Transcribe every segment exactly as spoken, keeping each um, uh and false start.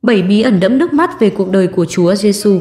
bảy bí ẩn đẫm nước mắt về cuộc đời của Chúa Giêsu.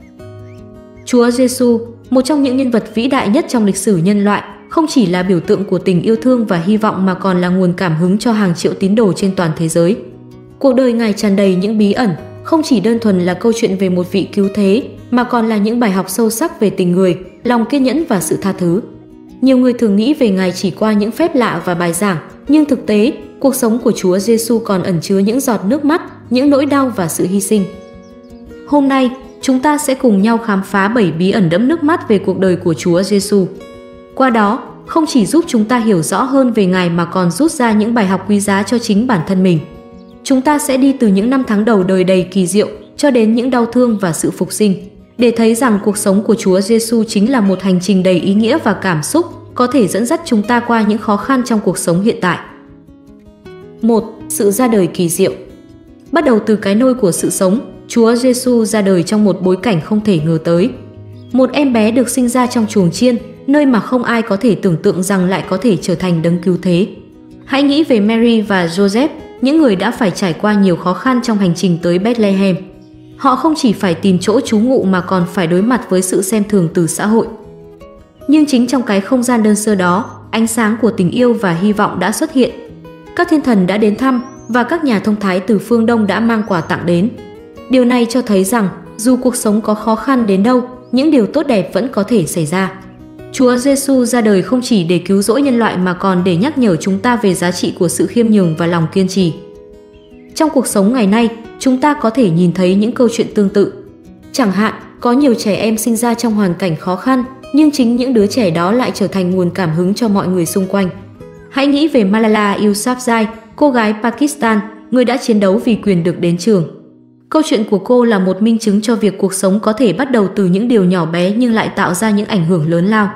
Chúa Giêsu, một trong những nhân vật vĩ đại nhất trong lịch sử nhân loại, không chỉ là biểu tượng của tình yêu thương và hy vọng mà còn là nguồn cảm hứng cho hàng triệu tín đồ trên toàn thế giới. Cuộc đời Ngài tràn đầy những bí ẩn, không chỉ đơn thuần là câu chuyện về một vị cứu thế, mà còn là những bài học sâu sắc về tình người, lòng kiên nhẫn và sự tha thứ. Nhiều người thường nghĩ về Ngài chỉ qua những phép lạ và bài giảng, nhưng thực tế, cuộc sống của Chúa Giêsu còn ẩn chứa những giọt nước mắt, những nỗi đau và sự hy sinh. Hôm nay, chúng ta sẽ cùng nhau khám phá bảy bí ẩn đẫm nước mắt về cuộc đời của Chúa Giêsu. Qua đó, không chỉ giúp chúng ta hiểu rõ hơn về Ngài mà còn rút ra những bài học quý giá cho chính bản thân mình. Chúng ta sẽ đi từ những năm tháng đầu đời đầy kỳ diệu cho đến những đau thương và sự phục sinh, để thấy rằng cuộc sống của Chúa Giêsu chính là một hành trình đầy ý nghĩa và cảm xúc, có thể dẫn dắt chúng ta qua những khó khăn trong cuộc sống hiện tại. một. Sự ra đời kỳ diệu. Bắt đầu từ cái nôi của sự sống, Chúa Giêsu ra đời trong một bối cảnh không thể ngờ tới. Một em bé được sinh ra trong chuồng chiên, nơi mà không ai có thể tưởng tượng rằng lại có thể trở thành đấng cứu thế. Hãy nghĩ về Mary và Joseph, những người đã phải trải qua nhiều khó khăn trong hành trình tới Bethlehem. Họ không chỉ phải tìm chỗ trú ngụ mà còn phải đối mặt với sự xem thường từ xã hội. Nhưng chính trong cái không gian đơn sơ đó, ánh sáng của tình yêu và hy vọng đã xuất hiện. Các thiên thần đã đến thăm và các nhà thông thái từ phương Đông đã mang quà tặng đến. Điều này cho thấy rằng dù cuộc sống có khó khăn đến đâu, những điều tốt đẹp vẫn có thể xảy ra. Chúa Giêsu ra đời không chỉ để cứu rỗi nhân loại mà còn để nhắc nhở chúng ta về giá trị của sự khiêm nhường và lòng kiên trì. Trong cuộc sống ngày nay, chúng ta có thể nhìn thấy những câu chuyện tương tự. Chẳng hạn, có nhiều trẻ em sinh ra trong hoàn cảnh khó khăn, nhưng chính những đứa trẻ đó lại trở thành nguồn cảm hứng cho mọi người xung quanh. Hãy nghĩ về Malala Yousafzai, cô gái Pakistan, người đã chiến đấu vì quyền được đến trường. Câu chuyện của cô là một minh chứng cho việc cuộc sống có thể bắt đầu từ những điều nhỏ bé nhưng lại tạo ra những ảnh hưởng lớn lao.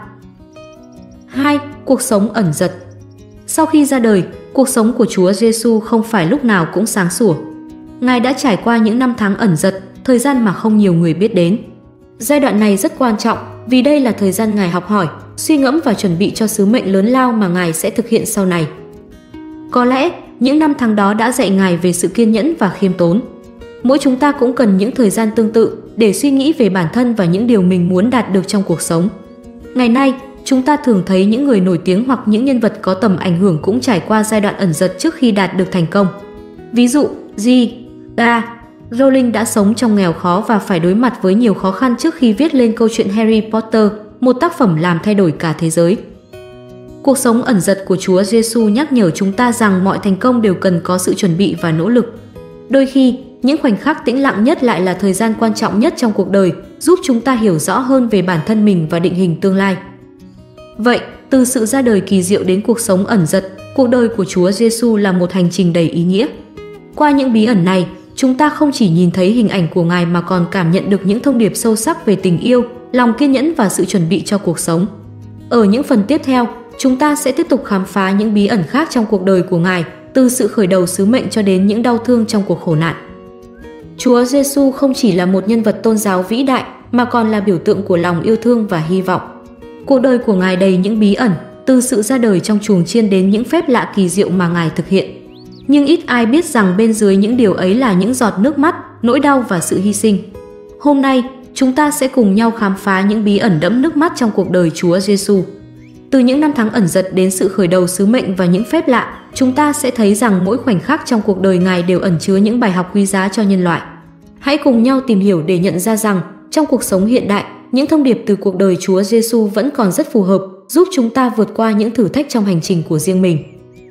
hai. Cuộc sống ẩn dật. Sau khi ra đời, cuộc sống của Chúa Giêsu không phải lúc nào cũng sáng sủa. Ngài đã trải qua những năm tháng ẩn dật, thời gian mà không nhiều người biết đến. Giai đoạn này rất quan trọng vì đây là thời gian Ngài học hỏi, suy ngẫm và chuẩn bị cho sứ mệnh lớn lao mà Ngài sẽ thực hiện sau này. Có lẽ, những năm tháng đó đã dạy Ngài về sự kiên nhẫn và khiêm tốn. Mỗi chúng ta cũng cần những thời gian tương tự để suy nghĩ về bản thân và những điều mình muốn đạt được trong cuộc sống. Ngày nay, chúng ta thường thấy những người nổi tiếng hoặc những nhân vật có tầm ảnh hưởng cũng trải qua giai đoạn ẩn dật trước khi đạt được thành công. Ví dụ, J K Rowling đã sống trong nghèo khó và phải đối mặt với nhiều khó khăn trước khi viết lên câu chuyện Harry Potter, một tác phẩm làm thay đổi cả thế giới. Cuộc sống ẩn dật của Chúa Giêsu nhắc nhở chúng ta rằng mọi thành công đều cần có sự chuẩn bị và nỗ lực. Đôi khi, những khoảnh khắc tĩnh lặng nhất lại là thời gian quan trọng nhất trong cuộc đời, giúp chúng ta hiểu rõ hơn về bản thân mình và định hình tương lai. Vậy, từ sự ra đời kỳ diệu đến cuộc sống ẩn dật, cuộc đời của Chúa Giêsu là một hành trình đầy ý nghĩa. Qua những bí ẩn này, chúng ta không chỉ nhìn thấy hình ảnh của Ngài mà còn cảm nhận được những thông điệp sâu sắc về tình yêu, lòng kiên nhẫn và sự chuẩn bị cho cuộc sống. Ở những phần tiếp theo, chúng ta sẽ tiếp tục khám phá những bí ẩn khác trong cuộc đời của Ngài, từ sự khởi đầu sứ mệnh cho đến những đau thương trong cuộc khổ nạn. Chúa Giêsu không chỉ là một nhân vật tôn giáo vĩ đại mà còn là biểu tượng của lòng yêu thương và hy vọng. Cuộc đời của Ngài đầy những bí ẩn, từ sự ra đời trong chuồng chiên đến những phép lạ kỳ diệu mà Ngài thực hiện. Nhưng ít ai biết rằng bên dưới những điều ấy là những giọt nước mắt, nỗi đau và sự hy sinh. Hôm nay, chúng ta sẽ cùng nhau khám phá những bí ẩn đẫm nước mắt trong cuộc đời Chúa Giêsu. Từ những năm tháng ẩn dật đến sự khởi đầu sứ mệnh và những phép lạ, chúng ta sẽ thấy rằng mỗi khoảnh khắc trong cuộc đời Ngài đều ẩn chứa những bài học quý giá cho nhân loại. Hãy cùng nhau tìm hiểu để nhận ra rằng, trong cuộc sống hiện đại, những thông điệp từ cuộc đời Chúa Giêsu vẫn còn rất phù hợp, giúp chúng ta vượt qua những thử thách trong hành trình của riêng mình.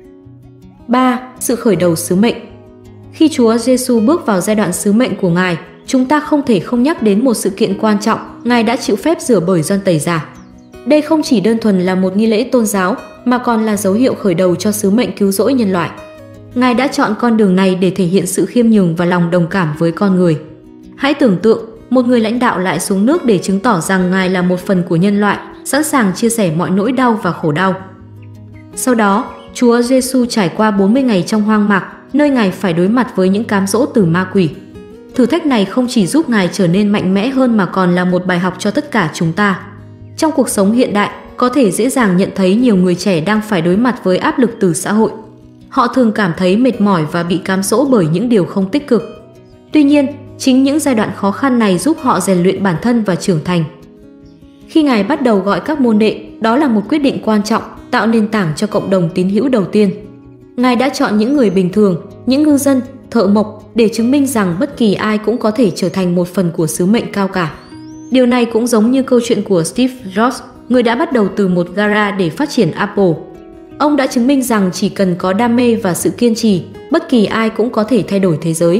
ba. Sự khởi đầu sứ mệnh. Khi Chúa Giêsu bước vào giai đoạn sứ mệnh của Ngài, chúng ta không thể không nhắc đến một sự kiện quan trọng, Ngài đã chịu phép rửa bởi Gioan Tẩy Giả. Đây không chỉ đơn thuần là một nghi lễ tôn giáo, mà còn là dấu hiệu khởi đầu cho sứ mệnh cứu rỗi nhân loại. Ngài đã chọn con đường này để thể hiện sự khiêm nhường và lòng đồng cảm với con người. Hãy tưởng tượng, một người lãnh đạo lại xuống nước để chứng tỏ rằng Ngài là một phần của nhân loại, sẵn sàng chia sẻ mọi nỗi đau và khổ đau. Sau đó, Chúa Giêsu trải qua bốn mươi ngày trong hoang mạc, nơi Ngài phải đối mặt với những cám dỗ từ ma quỷ. Thử thách này không chỉ giúp Ngài trở nên mạnh mẽ hơn mà còn là một bài học cho tất cả chúng ta. Trong cuộc sống hiện đại, có thể dễ dàng nhận thấy nhiều người trẻ đang phải đối mặt với áp lực từ xã hội. Họ thường cảm thấy mệt mỏi và bị cám dỗ bởi những điều không tích cực. Tuy nhiên, chính những giai đoạn khó khăn này giúp họ rèn luyện bản thân và trưởng thành. Khi Ngài bắt đầu gọi các môn đệ, đó là một quyết định quan trọng, tạo nền tảng cho cộng đồng tín hữu đầu tiên. Ngài đã chọn những người bình thường, những ngư dân, thợ mộc để chứng minh rằng bất kỳ ai cũng có thể trở thành một phần của sứ mệnh cao cả. Điều này cũng giống như câu chuyện của Steve Jobs, người đã bắt đầu từ một gara để phát triển Apple. Ông đã chứng minh rằng chỉ cần có đam mê và sự kiên trì, bất kỳ ai cũng có thể thay đổi thế giới.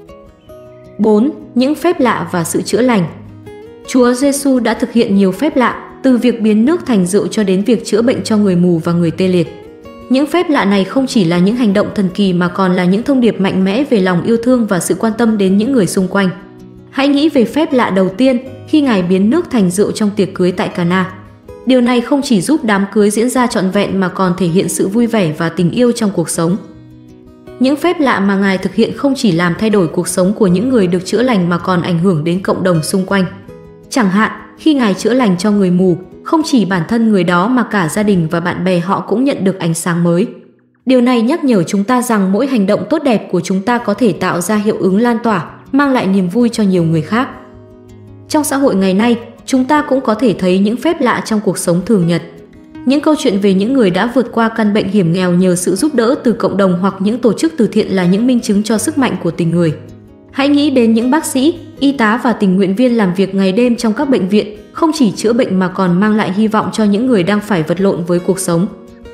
bốn. Những phép lạ và sự chữa lành. Chúa Giêsu đã thực hiện nhiều phép lạ, từ việc biến nước thành rượu cho đến việc chữa bệnh cho người mù và người tê liệt. Những phép lạ này không chỉ là những hành động thần kỳ mà còn là những thông điệp mạnh mẽ về lòng yêu thương và sự quan tâm đến những người xung quanh. Hãy nghĩ về phép lạ đầu tiên khi Ngài biến nước thành rượu trong tiệc cưới tại Cana. Điều này không chỉ giúp đám cưới diễn ra trọn vẹn mà còn thể hiện sự vui vẻ và tình yêu trong cuộc sống. Những phép lạ mà Ngài thực hiện không chỉ làm thay đổi cuộc sống của những người được chữa lành mà còn ảnh hưởng đến cộng đồng xung quanh. Chẳng hạn, khi Ngài chữa lành cho người mù, không chỉ bản thân người đó mà cả gia đình và bạn bè họ cũng nhận được ánh sáng mới. Điều này nhắc nhở chúng ta rằng mỗi hành động tốt đẹp của chúng ta có thể tạo ra hiệu ứng lan tỏa, mang lại niềm vui cho nhiều người khác. Trong xã hội ngày nay, chúng ta cũng có thể thấy những phép lạ trong cuộc sống thường nhật. Những câu chuyện về những người đã vượt qua căn bệnh hiểm nghèo nhờ sự giúp đỡ từ cộng đồng hoặc những tổ chức từ thiện là những minh chứng cho sức mạnh của tình người. Hãy nghĩ đến những bác sĩ, y tá và tình nguyện viên làm việc ngày đêm trong các bệnh viện, không chỉ chữa bệnh mà còn mang lại hy vọng cho những người đang phải vật lộn với cuộc sống.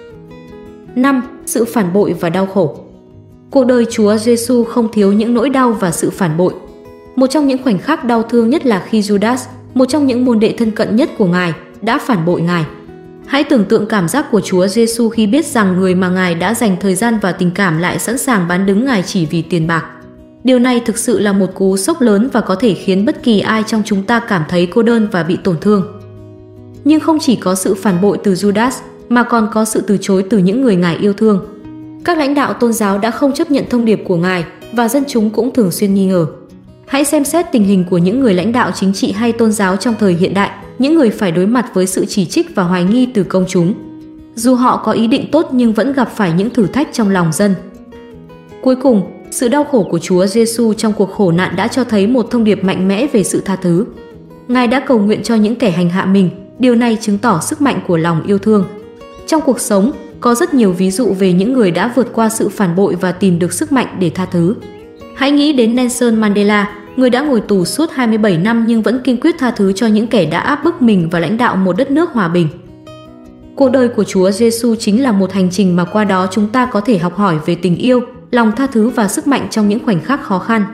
năm. Sự phản bội và đau khổ. Cuộc đời Chúa Giêsu không thiếu những nỗi đau và sự phản bội. Một trong những khoảnh khắc đau thương nhất là khi Judas, một trong những môn đệ thân cận nhất của Ngài, đã phản bội Ngài. Hãy tưởng tượng cảm giác của Chúa Giêsu khi biết rằng người mà Ngài đã dành thời gian và tình cảm lại sẵn sàng bán đứng Ngài chỉ vì tiền bạc. Điều này thực sự là một cú sốc lớn và có thể khiến bất kỳ ai trong chúng ta cảm thấy cô đơn và bị tổn thương. Nhưng không chỉ có sự phản bội từ Judas, mà còn có sự từ chối từ những người Ngài yêu thương. Các lãnh đạo tôn giáo đã không chấp nhận thông điệp của Ngài và dân chúng cũng thường xuyên nghi ngờ. Hãy xem xét tình hình của những người lãnh đạo chính trị hay tôn giáo trong thời hiện đại, những người phải đối mặt với sự chỉ trích và hoài nghi từ công chúng. Dù họ có ý định tốt nhưng vẫn gặp phải những thử thách trong lòng dân. Cuối cùng, sự đau khổ của Chúa Giêsu trong cuộc khổ nạn đã cho thấy một thông điệp mạnh mẽ về sự tha thứ. Ngài đã cầu nguyện cho những kẻ hành hạ mình, điều này chứng tỏ sức mạnh của lòng yêu thương. Trong cuộc sống, có rất nhiều ví dụ về những người đã vượt qua sự phản bội và tìm được sức mạnh để tha thứ. Hãy nghĩ đến Nelson Mandela, người đã ngồi tù suốt hai mươi bảy năm nhưng vẫn kiên quyết tha thứ cho những kẻ đã áp bức mình và lãnh đạo một đất nước hòa bình. Cuộc đời của Chúa Giêsu chính là một hành trình mà qua đó chúng ta có thể học hỏi về tình yêu, lòng tha thứ và sức mạnh trong những khoảnh khắc khó khăn.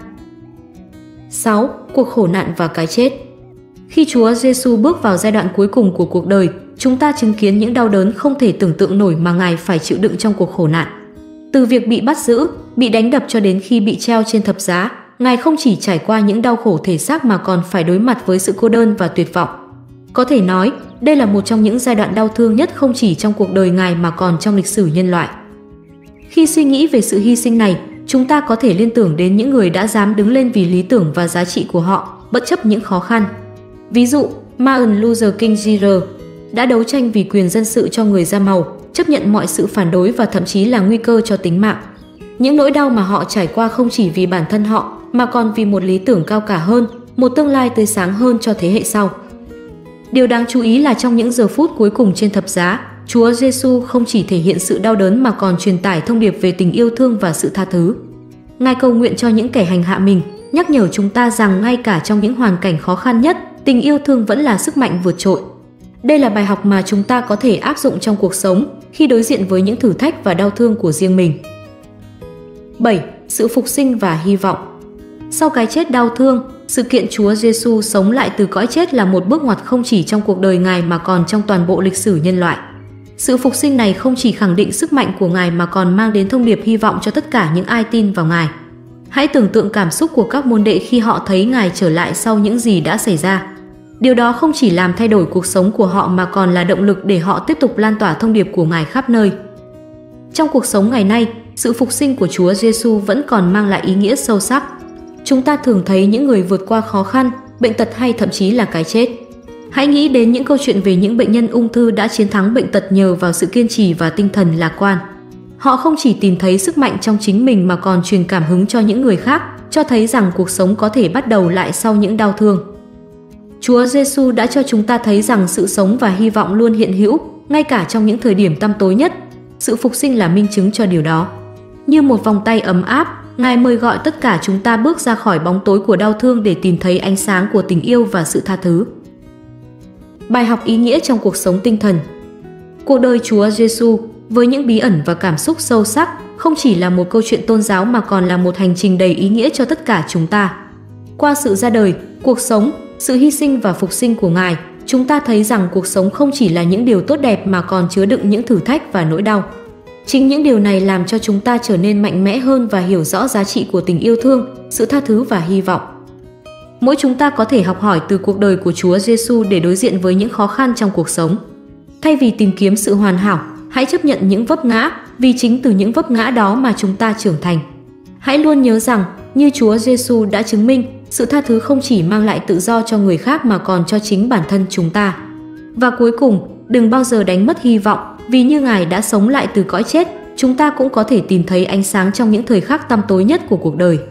sáu. Cuộc khổ nạn và cái chết. Khi Chúa Giêsu bước vào giai đoạn cuối cùng của cuộc đời, chúng ta chứng kiến những đau đớn không thể tưởng tượng nổi mà Ngài phải chịu đựng trong cuộc khổ nạn. Từ việc bị bắt giữ, bị đánh đập cho đến khi bị treo trên thập giá, Ngài không chỉ trải qua những đau khổ thể xác mà còn phải đối mặt với sự cô đơn và tuyệt vọng. Có thể nói, đây là một trong những giai đoạn đau thương nhất không chỉ trong cuộc đời Ngài mà còn trong lịch sử nhân loại. Khi suy nghĩ về sự hy sinh này, chúng ta có thể liên tưởng đến những người đã dám đứng lên vì lý tưởng và giá trị của họ, bất chấp những khó khăn. Ví dụ, Martin Luther King Junior đã đấu tranh vì quyền dân sự cho người da màu, chấp nhận mọi sự phản đối và thậm chí là nguy cơ cho tính mạng. Những nỗi đau mà họ trải qua không chỉ vì bản thân họ, mà còn vì một lý tưởng cao cả hơn, một tương lai tươi sáng hơn cho thế hệ sau. Điều đáng chú ý là trong những giờ phút cuối cùng trên thập giá, Chúa Giêsu không chỉ thể hiện sự đau đớn mà còn truyền tải thông điệp về tình yêu thương và sự tha thứ. Ngài cầu nguyện cho những kẻ hành hạ mình, nhắc nhở chúng ta rằng ngay cả trong những hoàn cảnh khó khăn nhất, tình yêu thương vẫn là sức mạnh vượt trội. Đây là bài học mà chúng ta có thể áp dụng trong cuộc sống khi đối diện với những thử thách và đau thương của riêng mình. bảy. Sự phục sinh và hy vọng. Sau cái chết đau thương, sự kiện Chúa Giêsu sống lại từ cõi chết là một bước ngoặt không chỉ trong cuộc đời Ngài mà còn trong toàn bộ lịch sử nhân loại. Sự phục sinh này không chỉ khẳng định sức mạnh của Ngài mà còn mang đến thông điệp hy vọng cho tất cả những ai tin vào Ngài. Hãy tưởng tượng cảm xúc của các môn đệ khi họ thấy Ngài trở lại sau những gì đã xảy ra. Điều đó không chỉ làm thay đổi cuộc sống của họ mà còn là động lực để họ tiếp tục lan tỏa thông điệp của Ngài khắp nơi. Trong cuộc sống ngày nay, sự phục sinh của Chúa Giêsu vẫn còn mang lại ý nghĩa sâu sắc. Chúng ta thường thấy những người vượt qua khó khăn, bệnh tật hay thậm chí là cái chết. Hãy nghĩ đến những câu chuyện về những bệnh nhân ung thư đã chiến thắng bệnh tật nhờ vào sự kiên trì và tinh thần lạc quan. Họ không chỉ tìm thấy sức mạnh trong chính mình mà còn truyền cảm hứng cho những người khác, cho thấy rằng cuộc sống có thể bắt đầu lại sau những đau thương. Chúa Giêsu đã cho chúng ta thấy rằng sự sống và hy vọng luôn hiện hữu, ngay cả trong những thời điểm tăm tối nhất. Sự phục sinh là minh chứng cho điều đó. Như một vòng tay ấm áp, Ngài mời gọi tất cả chúng ta bước ra khỏi bóng tối của đau thương để tìm thấy ánh sáng của tình yêu và sự tha thứ. Bài học ý nghĩa trong cuộc sống tinh thần. Cuộc đời Chúa Giêsu với những bí ẩn và cảm xúc sâu sắc không chỉ là một câu chuyện tôn giáo mà còn là một hành trình đầy ý nghĩa cho tất cả chúng ta. Qua sự ra đời, cuộc sống, sự hy sinh và phục sinh của Ngài, chúng ta thấy rằng cuộc sống không chỉ là những điều tốt đẹp mà còn chứa đựng những thử thách và nỗi đau. Chính những điều này làm cho chúng ta trở nên mạnh mẽ hơn và hiểu rõ giá trị của tình yêu thương, sự tha thứ và hy vọng. Mỗi chúng ta có thể học hỏi từ cuộc đời của Chúa Giêsu để đối diện với những khó khăn trong cuộc sống. Thay vì tìm kiếm sự hoàn hảo, hãy chấp nhận những vấp ngã, vì chính từ những vấp ngã đó mà chúng ta trưởng thành. Hãy luôn nhớ rằng, như Chúa Giêsu đã chứng minh, sự tha thứ không chỉ mang lại tự do cho người khác mà còn cho chính bản thân chúng ta. Và cuối cùng, đừng bao giờ đánh mất hy vọng, vì như Ngài đã sống lại từ cõi chết, chúng ta cũng có thể tìm thấy ánh sáng trong những thời khắc tăm tối nhất của cuộc đời.